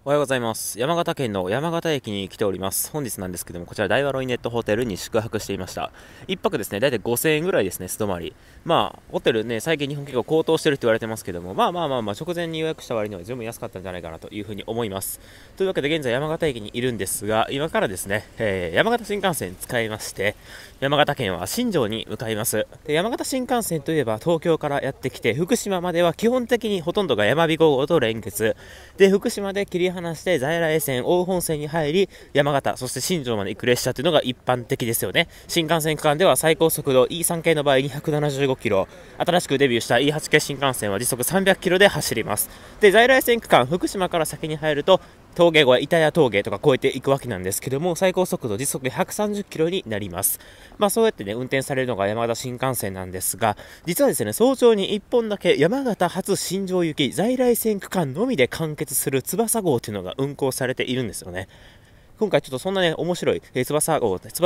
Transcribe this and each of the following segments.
おはようございます。山形県の山形駅に来ております。本日なんですけども、こちら大和ロイネットホテルに宿泊していました。1泊ですね、だいたい5000円ぐらいですね、素泊まり。ホテルね、最近日本結構高騰してるって言われてますけども、直前に予約した割には十分安かったんじゃないかなというふうに思います。というわけで現在山形駅にいるんですが、今からですね、山形新幹線使いまして、山形県は新庄に向かいます。で、山形新幹線といえば東京からやってきて、福島までは基本的にほとんどが山彦号と連結。で、福島で切り離して在来線、大本線に入り、山形、そして新庄まで行く列車というのが一般的ですよね。新幹線区間では最高速度 E3 系の場合275キロ、新しくデビューした E8 系新幹線は時速300キロで走ります。で、在来線区間、福島から先に入ると、峠越え、板谷峠とか越えていくわけなんですけども、最高速度時速130キロになります。そうやってね、運転されるのが山形新幹線なんですが、実はですね、早朝に1本だけ山形発新庄行き在来線区間のみで完結する翼号というのが運行されているんですよね。今回ちょっとそんなね、面白い、翼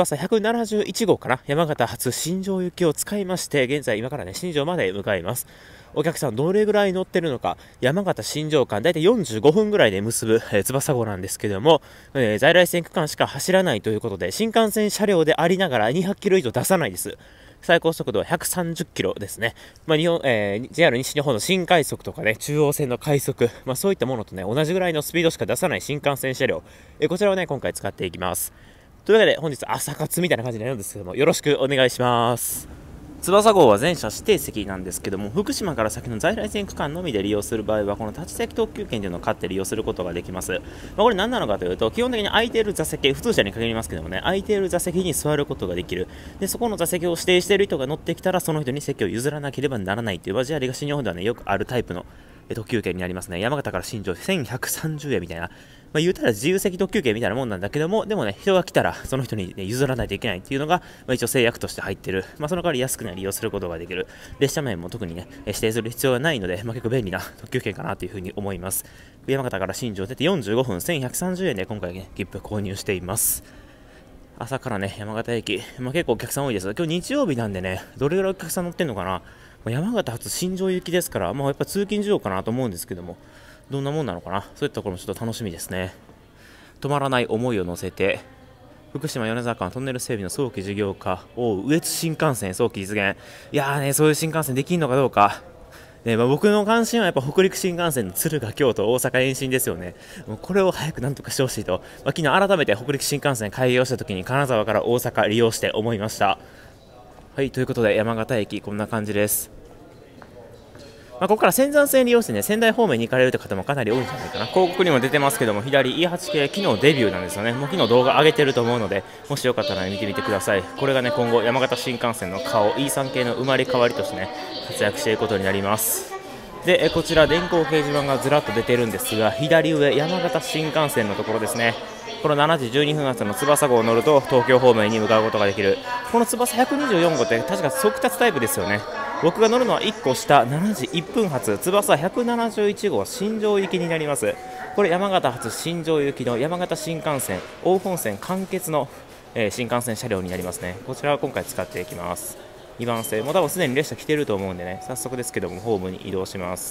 171号かな、山形発新庄行きを使いまして、現在今からね、新庄まで向かいます。お客さんどれぐらい乗ってるのか、山形新庄間だいたい45分ぐらいで結ぶ、翼号なんですけども、在来線区間しか走らないということで、新幹線車両でありながら200キロ以上出さないです。最高速度は130キロですね。JR 西日本の新快速とかね、中央線の快速、そういったものとね、同じぐらいのスピードしか出さない新幹線車両、こちらをね、今回使っていきます。というわけで、本日朝活みたいな感じになるんですけども、よろしくお願いします。翼号は全車指定席なんですけども、福島から先の在来線区間のみで利用する場合は、この立ち席特急券というのを買って利用することができます。これ何なのかというと、基本的に空いている座席、普通車に限りますけどもね、空いている座席に座ることができる。で、そこの座席を指定している人が乗ってきたら、その人に席を譲らなければならないという、JR 東日本ではね、よくあるタイプの特急券になりますね。山形から新庄1130円みたいな。言うたら自由席特急券みたいなもんなんだけども、でもね、人が来たらその人に、ね、譲らないといけないっていうのが、一応制約として入ってる。その代わり安くね、利用することができる。列車名も特にね、指定する必要はないので、結構便利な特急券かなというふうに思います。山形から新庄出て45分、1130円で今回ね、切符購入しています。朝からね、山形駅、結構お客さん多いです。今日日曜日なんでね、どれぐらいお客さん乗ってんのかな。山形発新庄行きですから、やっぱ通勤需要かなと思うんですけども、どんなもんなのかな。そういったところもちょっと楽しみですね。止まらない思いを乗せて、福島米沢間トンネル整備の早期事業化、羽越新幹線早期実現。いやーね、そういう新幹線できんのかどうか。ね、僕の関心はやっぱ北陸新幹線の敦賀、京都、大阪延伸ですよね。もうこれを早くなんとかしてほしいと、昨日改めて北陸新幹線開業した時に金沢から大阪利用して思いました。はい、ということで山形駅こんな感じです。ここから仙山線利用してね、仙台方面に行かれるという方もかなり多いんじゃないかな。広告にも出てますけども、左 E8 系、昨日デビューなんですよね。もう昨日動画上げてると思うので、もしよかったら、見てみてください。これがね、今後山形新幹線の顔、E3 系の生まれ変わりとしてね、活躍していくことになります。で、こちら電光掲示板がずらっと出てるんですが、左上、山形新幹線のところですね。この7時12分発の翼号を乗ると東京方面に向かうことができる。この翼124号って確か速達タイプですよね。僕が乗るのは1個下7時1分発翼171号新庄行きになります。これ山形発新庄行きの山形新幹線大本線間欠の、新幹線車両になりますね。こちらは今回使っていきます。2番線もう多分すでに列車来てると思うんでね、早速ですけどもホームに移動します。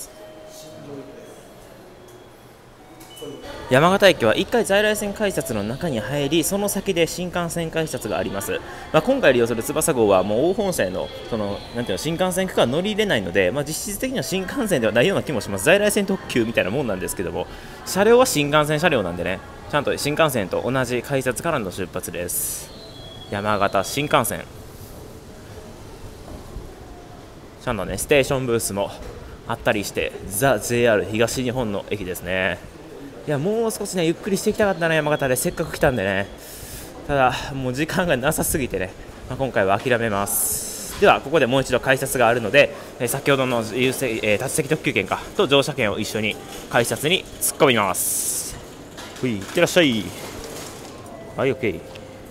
山形駅は1回在来線改札の中に入り、その先で新幹線改札があります。今回利用する翼号はもう大本線のなんていうの新幹線区間乗り入れないので、実質的には新幹線ではないような気もします。在来線特急みたいなもんなんですけども、車両は新幹線車両なんでね、ちゃんと新幹線と同じ改札からの出発です。山形新幹線、ちゃんとねステーションブースもあったりして、ザ・ JR 東日本の駅ですね。いや、もう少しねゆっくりしていきたかったな、山形でせっかく来たんでね。ただもう時間がなさすぎてね、今回は諦めます。ではここでもう一度改札があるので、先ほどの立ち席特急券と乗車券を一緒に改札に突っ込みます。いってらっしゃい。はい、 OK。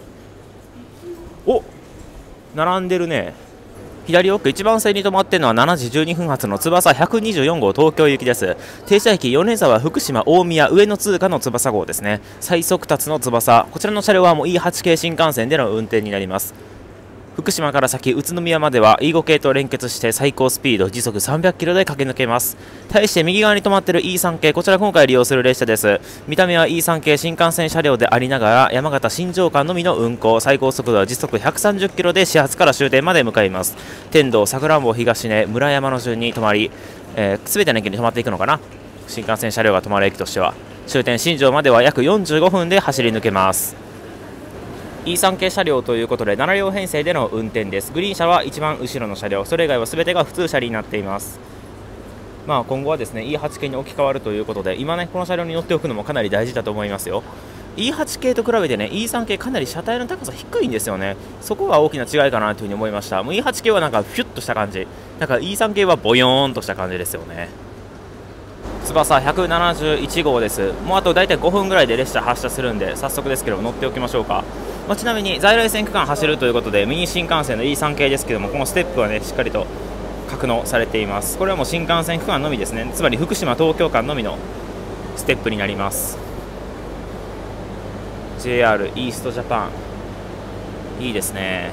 お、並んでるね。左奥1番線に止まっているのは7時12分発の翼124号東京行きです。停車駅米沢、福島、大宮、上野通過の翼号ですね。最速達の翼、こちらの車両はもう E8 系新幹線での運転になります。 福島から先宇都宮までは E5 系と連結して最高スピード時速300キロで駆け抜けます。対して右側に止まっている E3 系、こちら今回利用する列車です。見た目は E3 系新幹線車両でありながら山形新庄間のみの運行、最高速度は時速130キロで始発から終点まで向かいます。天童、さくらんぼ、東根、村山の順に止まり、全ての駅に止まっていくのかな。新幹線車両が止まる駅としては終点新庄までは約45分で走り抜けます。E3 系車両ということで7両編成での運転です。グリーン車は一番後ろの車両、それ以外は全てが普通車になっています。今後はですね E8 系に置き換わるということで、今ねこの車両に乗っておくのもかなり大事だと思いますよ。E8 系と比べてね E3 系かなり車体の高さ低いんですよね。そこが大きな違いかなというふうに思いました。もう E8 系はなんかフィュッとした感じ、なんか E3 系はボヨーンとした感じですよね。翼171号です。もうあと大体5分ぐらいで列車発車するんで、早速ですけど乗っておきましょうか。ちなみに在来線区間走るということでミニ新幹線の E3 系ですけども、このステップはねしっかりと格納されています。これはもう新幹線区間のみですね。つまり福島東京間のみのステップになります。 JR イーストジャパン、いいですね。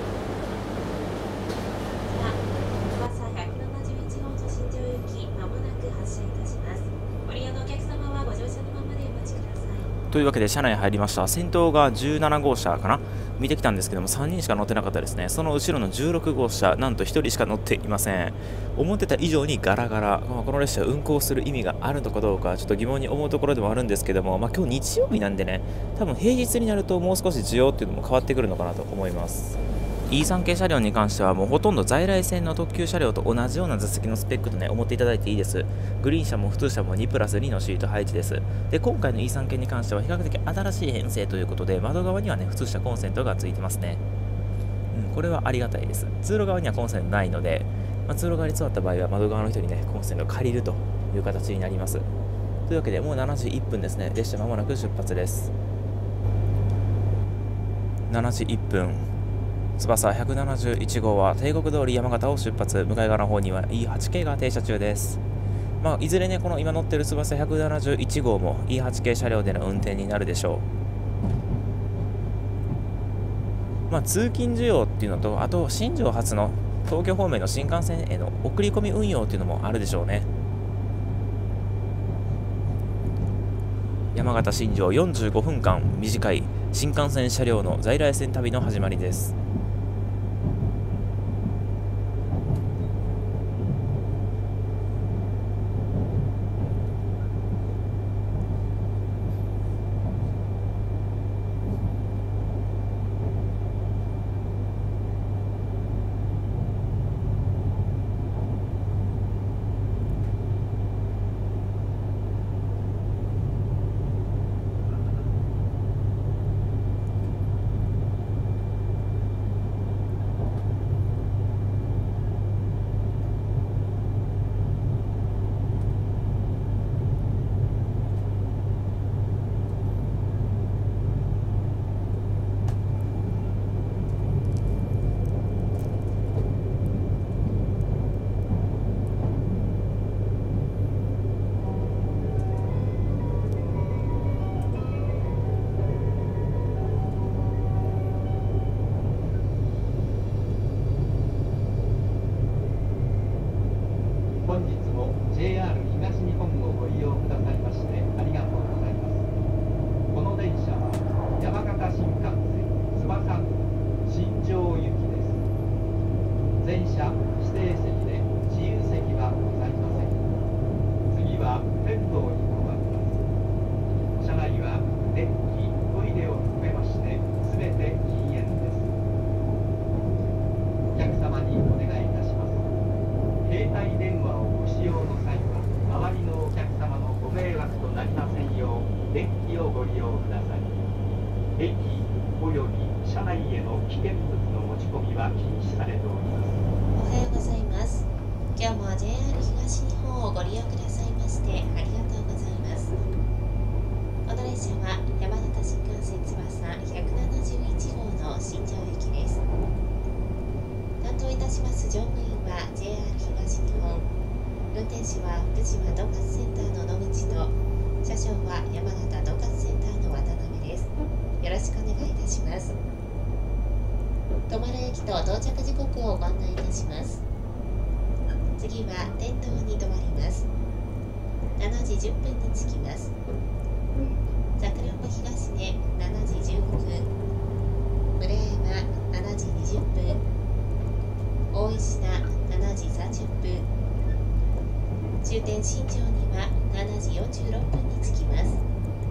というわけで車内入りました。先頭が17号車かな、見てきたんですけども3人しか乗ってなかったですね。その後ろの16号車、なんと1人しか乗っていません。思ってた以上にガラガラ、この列車運行する意味があるのかどうかちょっと疑問に思うところでもあるんですけども、今日日曜日なんでね、多分平日になるともう少し需要っていうのも変わってくるのかなと思います。E3 系車両に関してはもうほとんど在来線の特急車両と同じような座席のスペックとね思っていただいていいです。グリーン車も普通車も2プラス2のシート配置です。で今回の E3 系に関しては比較的新しい編成ということで、窓側にはね普通車コンセントがついてますね。これはありがたいです。通路側にはコンセントないので、通路側に座った場合は窓側の人にねコンセントを借りるという形になります。というわけでもう7時1分ですね。列車まもなく出発です。7時1分、翼171号は帝国通り山形を出発。向かい側の方には E8 系が停車中です。いずれねこの今乗っている翼171号も E8 系車両での運転になるでしょう。通勤需要っていうのと、あと新庄発の東京方面の新幹線への送り込み運用っていうのもあるでしょうね。山形新庄45分間短い新幹線車両の在来線旅の始まりです。 本日も JR 東日本をご利用くださいましてありがとうございます。この電車は山形新幹線翼新庄行きです。全車指定席で自由席はございません。次は天童に停まります。車内は電気、トイレを含めまして全て禁煙です。お客様にお願いいたします。携帯電話をご使用の際は周りのお客様のご迷惑となりませんよう電気をご利用ください。駅および車内への危険物の持ち込みは禁止されております。 おはようございます。今日も JR 東日本をご利用くださいましてありがとうございます。この列車は山形新幹線翼171号の新庄行きです。担当いたします乗務員は JR 東日本、運転士は福島統括センターの野口と車掌は山形統括センターの渡辺です。よろしくお願いいたします。 止まる駅と到着時刻をご案内いたします。次は天童に停まります。7時10分に着きます。桜子東根7時15分、村山7時20分、大石名7時30分、終点新庄には7時46分に着きます。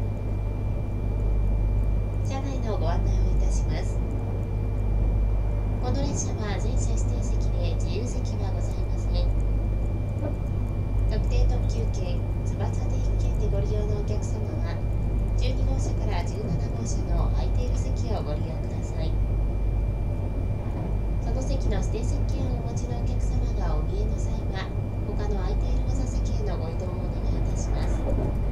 車内のご案内をいたします。この列車は全車指定席で自由席はございません。特定特急券、翼定期券でご利用のお客様は12号車から17号車の空いている席をご利用ください。その席の指定席券をお持ちのお客様がお見えの際は他の空いているお座席へのご移動をお願いいたします。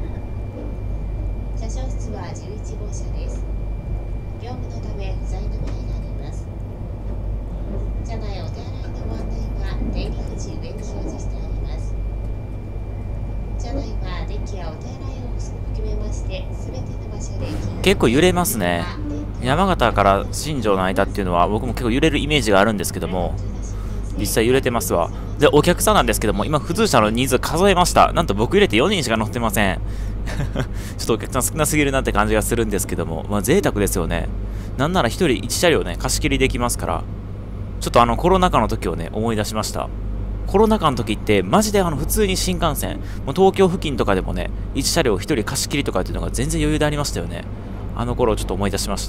車掌室は11号車です。業務のため不在の場合があります。車内お手洗いのご案内は出入り口上に表示してあります。車内は電気やお手洗いを含めまして全ての場所で結構揺れますね。山形から新庄の間っていうのは僕も結構揺れるイメージがあるんですけども、実際揺れてますわ。で、お客さんなんですけども、今普通車の人数数えました。なんと僕入れて4人しか乗ってません。ちょっとお客さん少なすぎるなって感じがするんですけども、まあ贅沢ですよね。なんなら1人1車両ね、貸し切りできますから、ちょっとコロナ禍の時をね、思い出しました。コロナ禍の時って、マジで普通に新幹線、もう東京付近とかでもね、1車両1人貸し切りとかっていうのが全然余裕でありましたよね。あの頃をちょっと思い出しました。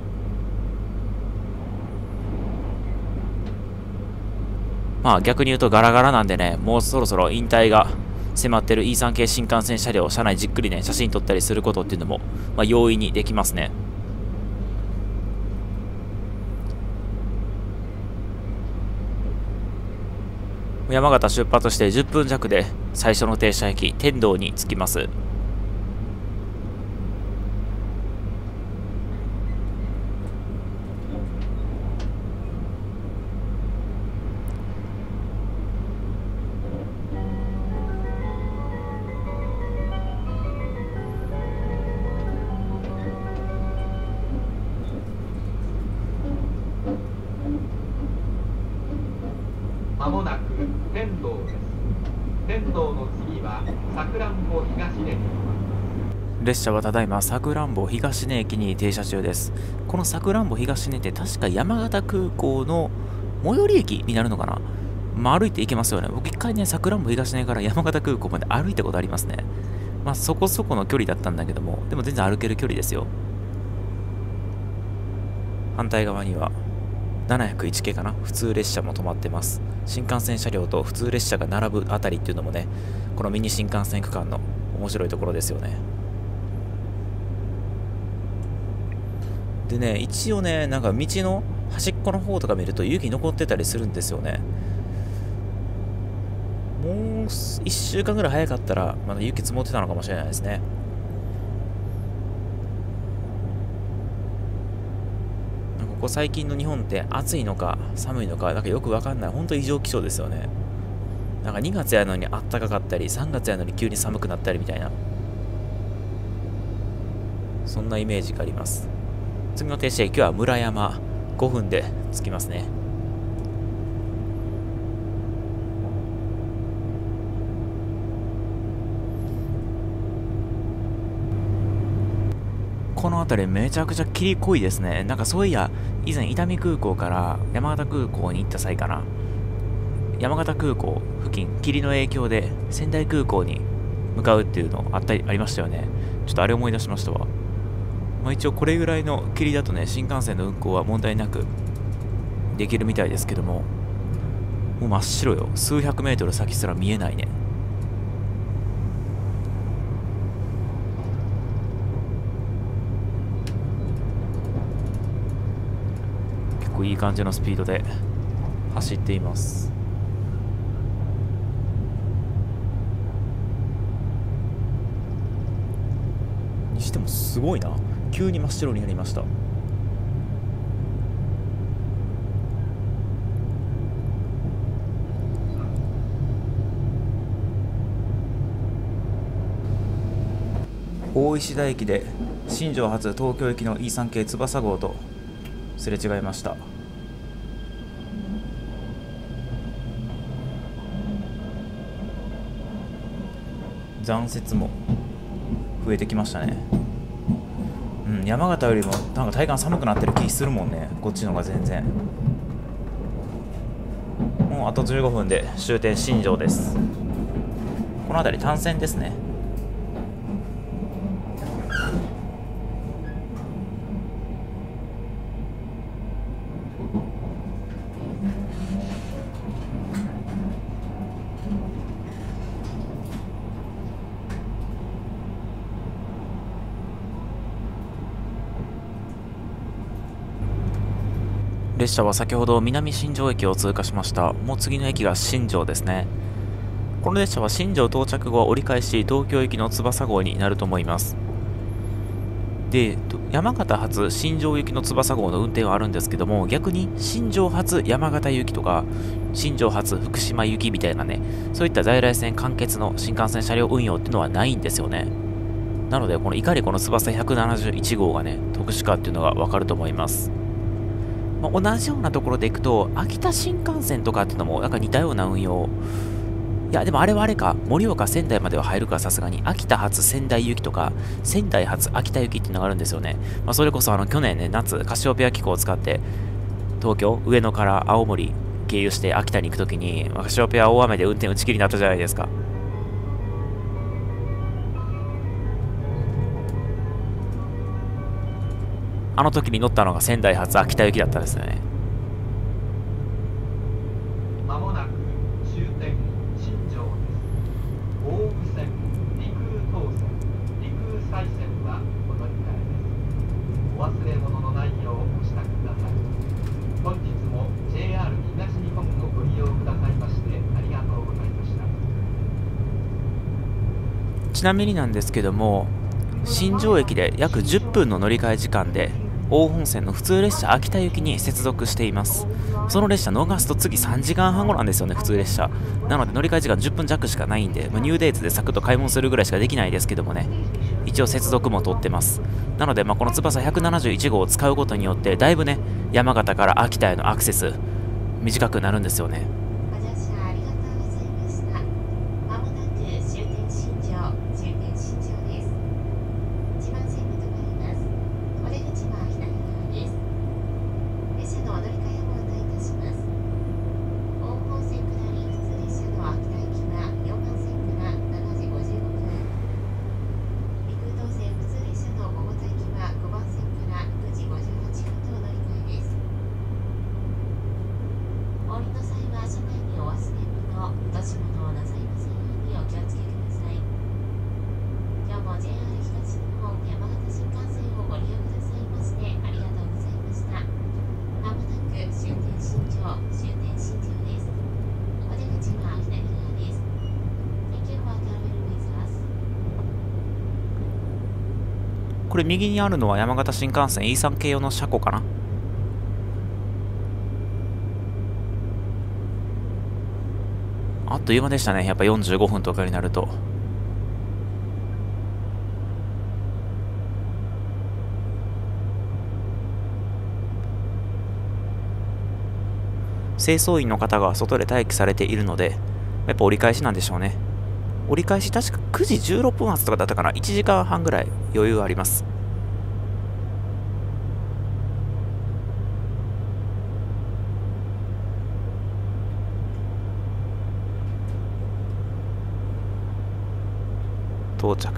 まあ逆に言うとガラガラなんでね、もうそろそろ引退が迫ってる E3 系新幹線車両、車内じっくりね、写真撮ったりすることっていうのも、まあ容易にできますね。山形出発して10分弱で最初の停車駅、天童に着きます。 まもなく天童です。天童の次はさくらんぼ東根。 列車はただいまさくらんぼ東根駅に停車中です。このさくらんぼ東根って確か山形空港の最寄り駅になるのかな。まあ歩いて行けますよね。僕一回ね、さくらんぼ東根から山形空港まで歩いたことありますね。まあそこそこの距離だったんだけども、でも全然歩ける距離ですよ。反対側には701系かな、普通列車も止まってます。新幹線車両と普通列車が並ぶあたりっていうのもね、このミニ新幹線区間の面白いところですよね。でね、一応ね、なんか道の端っこの方とか見ると雪残ってたりするんですよね。もう1週間ぐらい早かったらまだ雪積もってたのかもしれないですね。ここ最近の日本って暑いのか寒いのかなんかよくわかんない、本当異常気象ですよね。なんか2月やのにあったかかったり、3月やのに急に寒くなったりみたいな、そんなイメージがあります。次の停車駅は村山、5分で着きますね。この辺りめちゃくちゃ霧濃いですね。なんかそういや、以前伊丹空港から山形空港に行った際かな、山形空港付近、霧の影響で仙台空港に向かうっていうのありましたよね。ちょっとあれ思い出しましたわ。まあ一応これぐらいの霧だとね、新幹線の運行は問題なくできるみたいですけども、もう真っ白よ。数百メートル先すら見えないね。いい感じのスピードで走っています。にしてもすごいな、急に真っ白になりました。大石田駅で新庄発東京行きの E3 系翼号とすれ違いました。 残雪も増えてきましたね。山形よりもなんか体感寒くなってる気するもんね、こっちの方が全然。もうあと15分で終点新庄です。この辺り単線ですね。列車は先ほど南新庄駅を通過しました。もう次の駅が新庄ですね。この列車は新庄到着後は折り返し東京行きの翼号になると思います。で、山形発新庄行きの翼号の運転はあるんですけども、逆に新庄発山形行きとか新庄発福島行きみたいなね、そういった在来線完結の新幹線車両運用っていうのはないんですよね。なのでいかにこの翼171号がね特殊かっていうのが分かると思います。同じようなところで行くと秋田新幹線とかっていうのもなんか似たような運用。いやでもあれはあれか、盛岡仙台までは入るからさすがに秋田発仙台行きとか仙台発秋田行きっていうのがあるんですよね。それこそ去年ね夏カシオペア機構を使って東京上野から青森経由して秋田に行くときにカシオペア大雨で運転打ち切りになったじゃないですか。あの時に乗ったのが仙台発秋田行きだったんですよね。 まもなく終点新庄です。大武線、陸空東線、陸空西線はお乗り換えです。お忘れ物のないようお支度ください。本日も JR 東日本をご利用くださいましてありがとうございました。 ちなみになんですけども、新庄駅で約10分の乗り換え時間で大本線の普通列車秋田行きに接続しています。その列車逃すと次3時間半後なんですよね、普通列車なので乗り換え時間10分弱しかないんで、ニューデイズでサクッと買い物するぐらいしかできないですけどもね、一応接続も取ってます。なのでこの翼171号を使うことによってだいぶね山形から秋田へのアクセス短くなるんですよね。 ご乗車ありがとうございました。まもなく終点新庄です。1番線に停まります。お出口は左側です。列車のお乗り換えをご案内いたします。大本線下り普通列車の秋田行きは4番線から7時55分。陸空東線普通列車の小保田行きは5番線から9時58分とお乗り換えです。お降りの際は車内にお忘れ物、落とし物をなさいませんようにお気をつけください。今日も JR 東日本山形新幹線をご利用くださいましてありがとうございました。まもなく終点新庄です。お出口は左側です。Thank you for traveling with us。 これ右にあるのは山形新幹線 E3 系用の車庫かな。あっという間でしたね、やっぱ45分とかになると。清掃員の方が外で待機されているので、やっぱ折り返しなんでしょうね。折り返し確か9時16分発とかだったかな。1時間半ぐらい余裕あります。到着。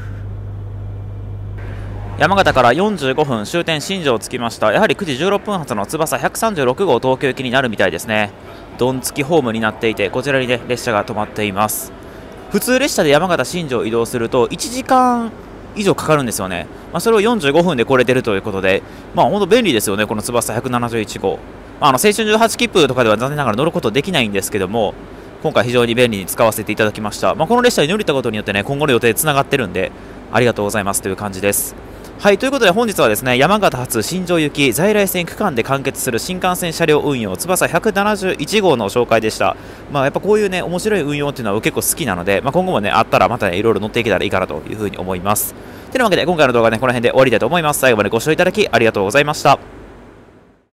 山形から45分終点新庄着きました。やはり9時16分発の翼136号東京行きになるみたいですね。ドン付きホームになっていて、こちらにね列車が止まっています。普通列車で山形新庄移動すると1時間以上かかるんですよね。それを45分で来れてるということで、本当便利ですよね、この翼171号。青春18切符とかでは残念ながら乗ることできないんですけども、今回非常に便利に使わせていただきました。この列車に乗れたことによってね、今後の予定つながってるんで、ありがとうございますという感じです。はい、ということで本日はですね、山形発新庄行き在来線区間で完結する新幹線車両運用翼171号の紹介でした。やっぱこういうね、面白い運用っていうのは結構好きなので、今後もね、あったらまたね、いろいろ乗っていけたらいいかなというふうに思います。てなわけで今回の動画ね、この辺で終わりたいと思います。最後までご視聴いただきありがとうございました。